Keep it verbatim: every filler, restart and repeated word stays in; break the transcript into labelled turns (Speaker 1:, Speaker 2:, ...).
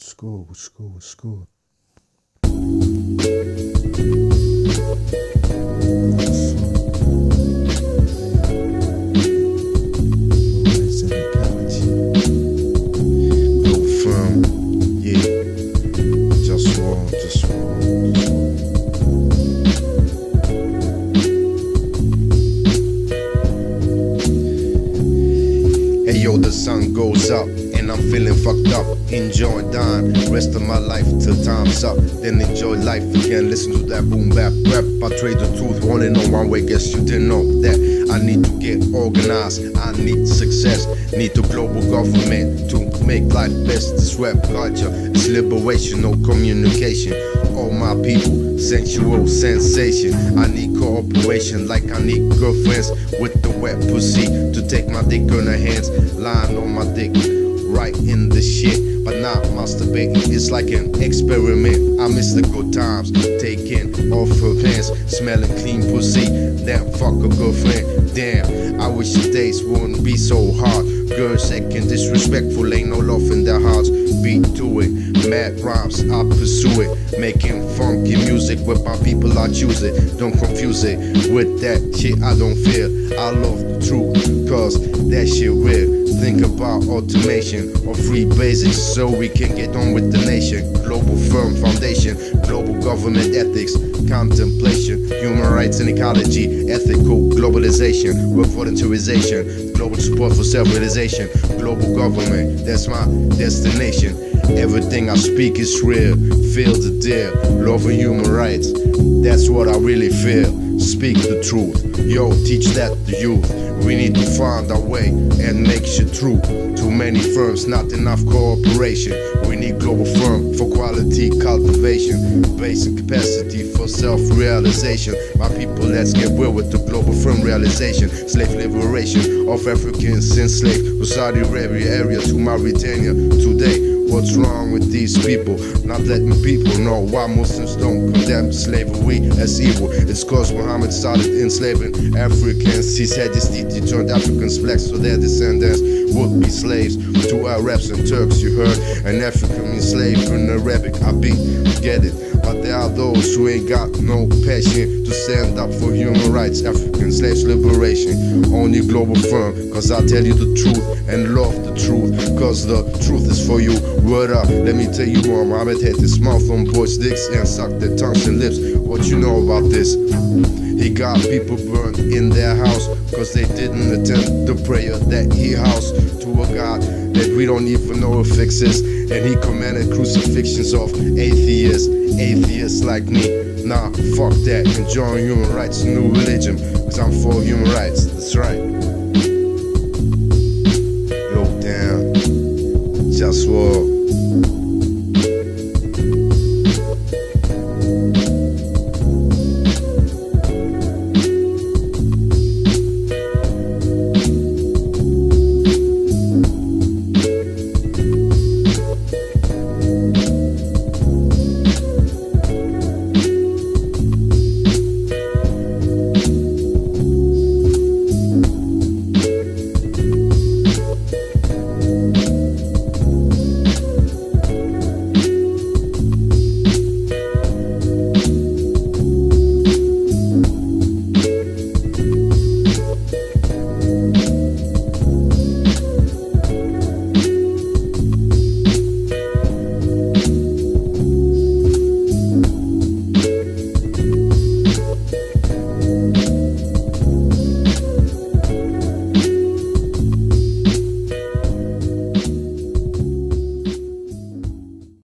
Speaker 1: School, with school, with school.
Speaker 2: Hey yo, the sun goes up and I'm feeling fucked up. Enjoy dying, rest of my life till time's up. Then enjoy life again, listen to that boom bap rap. I trade the truth, running on one way, guess you didn't know that. I need to get organized, I need success. Need the global government to make life best. This rap culture is liberation, no communication. All my people, sensual sensation. I need cooperation like I need girlfriends with the wet pussy to take my dick in her hands, lying on my dick, right in the shit, but not masturbating. It's like an experiment. I miss the good times, taking off her pants, smelling clean pussy. Damn, fuck a girlfriend. Damn, I wish the days wouldn't be so hard. Girls acting disrespectful, ain't no love in their hearts. Beat to it, mad rhymes, I pursue it. Making funky music with my people, I choose it. Don't confuse it with that shit I don't feel. I love the truth, cause that shit real. Think about automation or free basics so we can get on with the nation. Global firm foundation, global government ethics, contemplation, human rights and ecology, ethical globalization, work voluntarization, global support for self-realization, global government, that's my destination. Everything I speak is real, feel the deal, love and human rights, that's what I really feel. Speak the truth, yo, teach that to youth. We need to find our way and make shit true. Too many firms, not enough cooperation. We need global firm for quality cultivation, basic capacity for self-realization. My people, let's get real with the global firm realization. Slave liberation of Africans enslaved to Saudi Arabia area to Mauritania. Today, what's wrong with these people? Not letting people know why Muslims don't condemn slavery as evil. It's cause Muhammad started enslaving Africans. He said his deity turned Africans black so their descendants would be slaves to Arabs and Turks, you heard. An African enslaved in Arabic, I beat, get it. But there are those who ain't got no passion to stand up for human rights, African slaves liberation. Only global firm, cause I tell you the truth and love the truth, cause the truth is for you. Word up, let me tell you more. Muhammad had his mouth on boys' dicks and sucked their tongues and lips. What you know about this? He got people burned in their house cause they didn't attend the prayer that he housed to a God that we don't even know if exists. And he commanded crucifixions of atheists, atheists like me. Nah, fuck that, enjoying human rights, new religion, cause I'm for human rights, that's right. Yo, damn, just war.